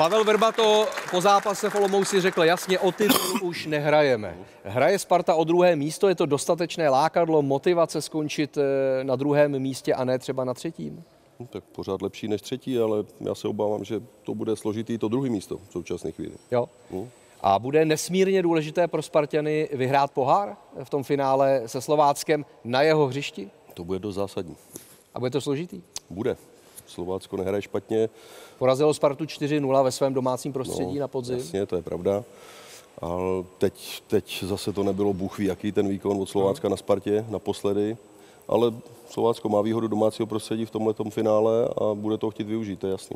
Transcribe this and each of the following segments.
Pavel Vrba to po zápase v Olomouci řekl jasně, o titul už nehrajeme. Hraje Sparta o druhé místo, je to dostatečné lákadlo, motivace skončit na druhém místě a ne třeba na třetím? Tak pořád lepší než třetí, ale já se obávám, že to bude složitý to druhé místo v současné chvíli. Jo. A bude nesmírně důležité pro Spartany vyhrát pohár v tom finále se Slováckem na jeho hřišti? To bude dost zásadní. A bude to složitý? Bude. Slovácko nehraje špatně. Porazilo Spartu 4-0 ve svém domácím prostředí na podzim. Jasně, to je pravda. Ale teď zase to nebylo bůh ví, jaký ten výkon od Slovácka na Spartě naposledy. Ale Slovácko má výhodu domácího prostředí v tomhletom finále a bude to chtít využít, to je jasný.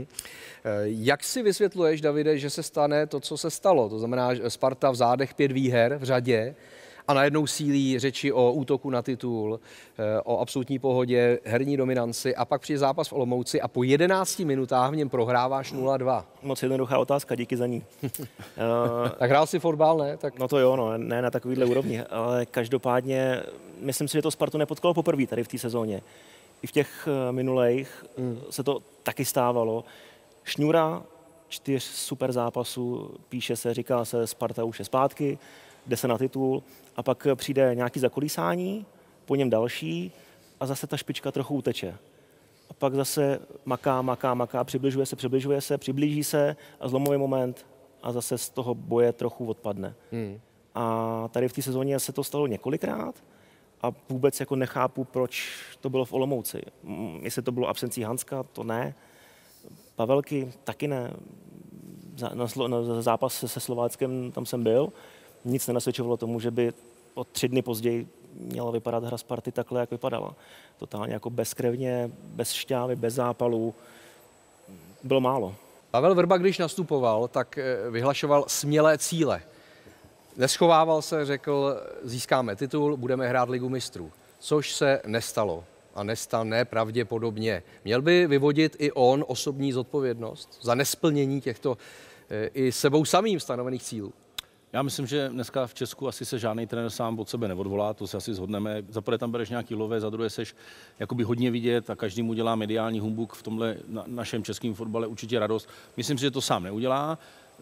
Jak si vysvětluješ, Davide, že se stane to, co se stalo? To znamená, že Sparta v zádech 5 výher v řadě a najednou sílí řeči o útoku na titul, o absolutní pohodě, herní dominanci a pak přijde zápas v Olomouci a po 11 minutách v něm prohráváš 0-2. Moc jednoduchá otázka, díky za ní. Tak hrál si fotbal, ne? Tak... No to jo, no, ne na takovýhle úrovni, ale každopádně myslím si, že to Spartu nepotkalo poprvé tady v té sezóně. I v těch minulejch se to taky stávalo. Šňůra 4 super zápasů, píše se, říká se, Sparta už je zpátky, jde se na titul a pak přijde nějaký zakolísání, po něm další a zase ta špička trochu uteče. A pak zase maká, přibližuje se, přiblíží se a zlomový moment a zase z toho boje trochu odpadne. A tady v té sezóně se to stalo několikrát a vůbec jako nechápu, proč to bylo v Olomouci. Jestli to bylo absencí Hanska, to ne. Pavelky taky ne. Na zápas se Slováckem tam jsem byl. Nic nenasvědčovalo tomu, že by o 3 dny později měla vypadat hra Sparty takhle, jak vypadala. Totálně jako bezkrevně, bez šťávy, bez zápalů. Bylo málo. Pavel Vrba, když nastupoval, tak vyhlašoval smělé cíle. Neschovával se, řekl, získáme titul, budeme hrát Ligu mistrů. Což se nestalo a nestane pravděpodobně. Měl by vyvodit i on osobní zodpovědnost za nesplnění těchto i sebou samým stanovených cílů? Já myslím, že dneska v Česku asi se žádný trenér sám od sebe neodvolá, to se asi shodneme. Za prvé tam bereš nějaký lové, za druhé seš jakoby hodně vidět a každý mu dělá mediální humbuk v tomhle našem českém fotbale určitě radost. Myslím si, že to sám neudělá.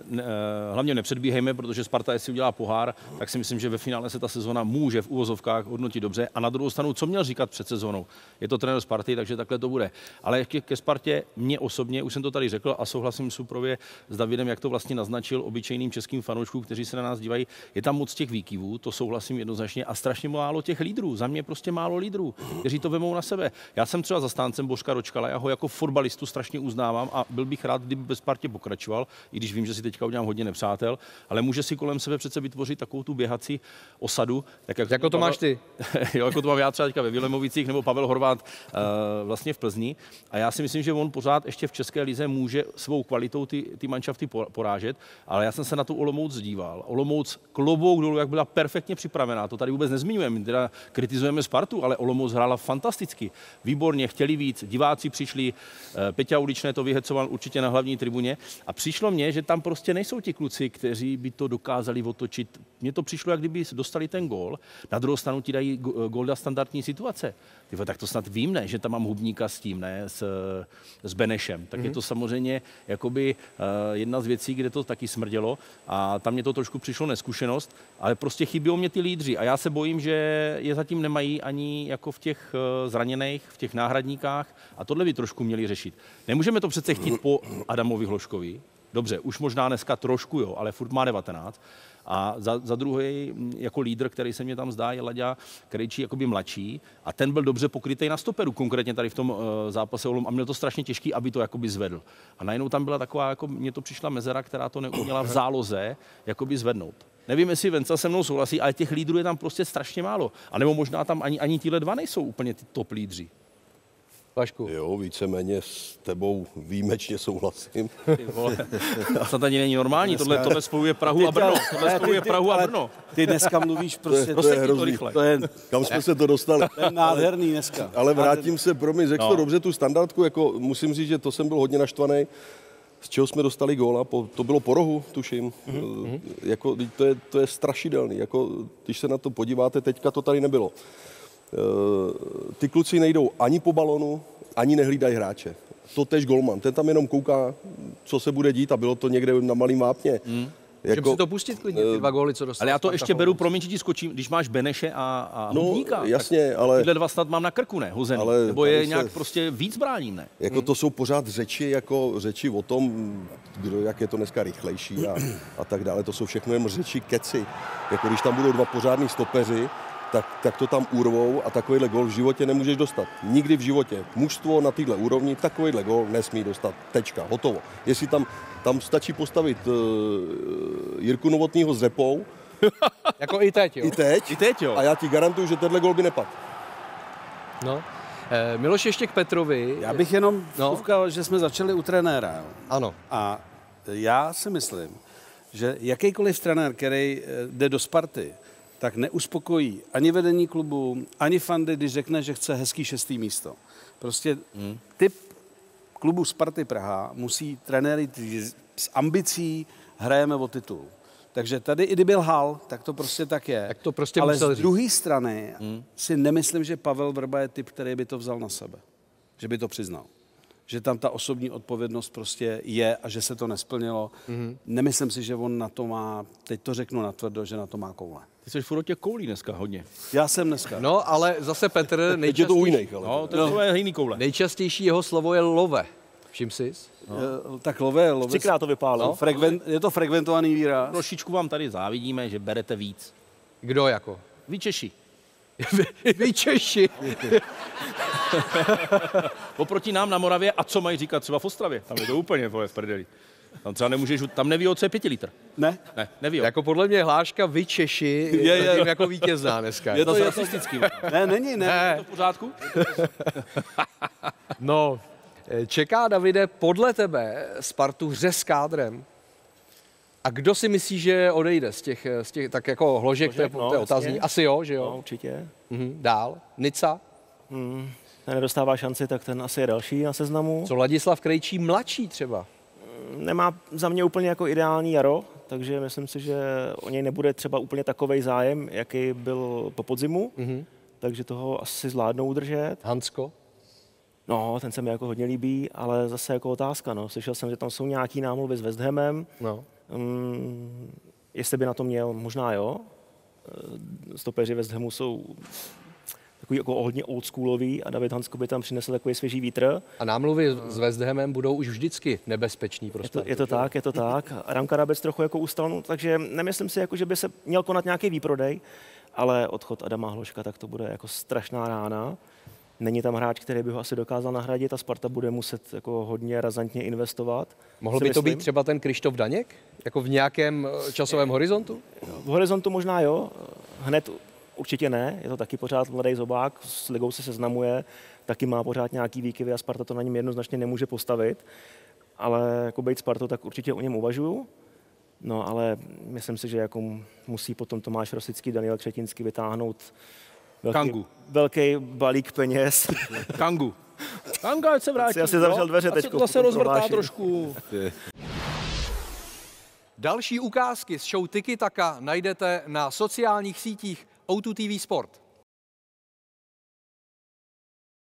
Hlavně nepředbíhejme, protože Sparta, jestli udělá pohár, tak si myslím, že ve finále se ta sezona může v uvozovkách hodnotit dobře. A na druhou stranu, co měl říkat před sezónou? Je to trenér Sparty, takže takhle to bude. Ale ke Spartě, mě osobně, už jsem to tady řekl a souhlasím suprově s Davidem, jak to vlastně naznačil obyčejným českým fanouškům, kteří se na nás dívají. Je tam moc těch výkyvů, to souhlasím jednoznačně, a strašně málo těch lídrů. Za mě prostě málo lídrů, kteří to vemou na sebe. Já jsem třeba zastáncem Božka Ročkala, já ho jako fotbalistu strašně uznávám a byl bych rád, kdyby ve Spartě pokračoval, i když vím, že si teďka udělám hodně nepřátel, ale může si kolem sebe přece vytvořit takovou tu běhací osadu. Tak jako to máš ty? Jo, jako to mám já třeba teďka ve Vilemovicích nebo Pavel Horváth vlastně v Plzni. A já si myslím, že on pořád ještě v české lize může svou kvalitou ty manšafty porážet, ale já jsem se na tu Olomouc díval. Olomouc klobouk dolů, jak byla perfektně připravená, to tady vůbec nezmiňujeme, teda kritizujeme Spartu, ale Olomouc hrála fantasticky. Výborně, chtěli víc, diváci přišli, Peťa Uličné to vyhecoval určitě na hlavní tribuně a přišlo mně, že tam prostě nejsou ti kluci, kteří by to dokázali otočit. Mně to přišlo, jak kdyby dostali ten gól. Na druhou stranu ti dají gól na standardní situace. Tak to snad vím, ne, že tam mám Hubníka s tím, ne, s Benešem. Tak je to samozřejmě jakoby jedna z věcí, kde to taky smrdělo a tam mě to trošku přišlo neskušenost, ale prostě chybělo mě ty lídři a já se bojím, že je zatím nemají ani jako v těch zraněných, v těch náhradníkách a tohle by trošku měli řešit. Nemůžeme to přece chtít po Adamovi Hloškovi. Dobře, už možná dneska trošku, jo, ale furt má 19. A za druhý jako lídr, který se mě tam zdá, je Laďa Krejčí jakoby mladší a ten byl dobře pokrytej na stoperu, konkrétně tady v tom zápase a měl to strašně těžký, aby to jakoby zvedl. A najednou tam byla taková, jako mně to přišla mezera, která to neuměla v záloze jakoby zvednout. Nevím, jestli Venca se mnou souhlasí, ale těch lídrů je tam prostě strašně málo. A nebo možná tam ani tíhle dva nejsou úplně ty top lídři. Vašku. Jo, víceméně s tebou výjimečně souhlasím. A to tady není normální, tohle spojuje Prahu a Brno. Tohle spojuje Prahu a Brno. Ty dneska mluvíš prostě, to je hrozný. Kam jsme se to dostali? To je nádherný dneska. Ale vrátím se, řekl to dobře, tu standardku, jako musím říct, že to jsem byl hodně naštvaný, z čeho jsme dostali góla, to bylo po rohu, tuším. Jako, to je strašidelný, jako, když se na to podíváte, teďka to tady nebylo. Ty kluci nejdou ani po balonu, ani nehlídají hráče. to tež golman. Ten tam jenom kouká, co se bude dít a bylo to někde na malým vápně. Můžeme si to pustit klidně, ty 2 góly, co dostal. Ale já to Sparta ještě beru, Olomouc. promiň, že ti skočím, když máš Beneše a Hudníka. jasně, ale... Tyhle 2 snad mám na krku, ne? Hozený. Ale Nebo je tady se- nějak prostě víc bráním, ne? Jako to jsou pořád řeči o tom, jak je to dneska rychlejší a tak dále. To jsou všechno jen řeči, keci. Jako když tam budou 2 pořádní stopeři, tak to tam urvou a takovýhle gól v životě nemůžeš dostat. Nikdy v životě. Mužstvo na téhle úrovni takovýhle gól nesmí dostat. Tečka. Hotovo. Jestli tam stačí postavit Jirku Novotnýho s Řepou, Jako i teď, jo. i teď, jo. a já ti garantuju, že tenhle gól by nepadl. No. Miloš, ještě k Petrovi. Já bych jenom No. vstupkal, že jsme začali u trenéra. Jo. Ano. A já si myslím, že jakýkoliv trenér, který jde do Sparty, tak neuspokojí ani vedení klubu, ani fandy, když řekne, že chce hezký 6. místo. Prostě typ klubu Sparty Praha musí trenéry jít s ambicí, hrajeme o titul. Takže tady, i kdyby lhal, tak to prostě tak je. Tak to prostě ale musel z říct. druhé strany si nemyslím, že Pavel Vrba je typ, který by to vzal na sebe. Že by to přiznal. Že tam ta osobní odpovědnost prostě je a že se to nesplnilo. Nemyslím si, že on na to má, teď to řeknu natvrdo, že na to má koule. Ty jsi furt o těch koulí dneska hodně. Já jsem dneska. No, ale zase Petr, Teď je to u jiných, ale... No, to je jiný koule. nejčastější jeho slovo je love. Všim jsi? Tak love. 3krát to vypálil. Je to frekventovaný výraz. Trošičku vám tady závidíme, že berete víc. Kdo jako? Vy Češi. Vy Češi. Oproti nám na Moravě, a co mají říkat třeba v Ostravě? Tam je to úplně v prdeli. Tam třeba nemůžeš, tam neví, co je 5 litr. Ne? Ne, neví. Jako podle mě hláška vy Češi je zatím jako vítězná dneska. Je to rasistický. Ne, není, ne. Ne. Je to v pořádku? No, čeká, Davide, podle tebe Spartu hře s kádrem? A kdo si myslí, že odejde z těch tak jako hložek, to je otázní. jasně. Asi jo, že jo? No, určitě. Dál. Nica? Ten nedostává šanci, tak ten asi je další na seznamu. Co Ladislav Krejčí mladší třeba? Nemá za mě úplně jako ideální jaro, takže myslím si, že o něj nebude třeba úplně takovej zájem, jaký byl po podzimu. Takže toho asi zvládnou udržet. Hansko? No, ten se mi jako hodně líbí, ale zase jako otázka. No. Slyšel jsem, že tam jsou nějaký námluvy s West Hamem. No. Jestli by na to měl, možná jo. Stopeři West Hamu jsou takový jako hodně oldschoolový a David Hansko by tam přinesl takový svěží vítr. A námluvy s West Hamem budou už vždycky nebezpeční pro Spartu. Je to tak. Adam Karabec trochu jako ustal, no, takže nemyslím si, jako, že by se měl konat nějaký výprodej, ale odchod Adama Hloška, tak to bude jako strašná rána. Není tam hráč, který by ho asi dokázal nahradit a Sparta bude muset jako hodně razantně investovat. Mohl si by to být myslím. třeba ten Krištof Daněk? Jako v nějakém časovém horizontu? V horizontu možná jo, hned určitě ne, je to taky pořád mladý zobák, s ligou se seznamuje, taky má pořád nějaký výkyvy a Sparta to na něm jednoznačně nemůže postavit, ale jako být Spartou, tak určitě o něm uvažuju. No ale myslím si, že jako musí potom Tomáš Rosický, Daniel Křetinský vytáhnout velký balík peněz. Kangu, ať se vrátí. Asi zavřel dveře Ať se teďko to v zase tom rozvrtá prohlášení. trošku. Další ukázky z show Tiki Taka najdete na sociálních sítích O2 TV Sport.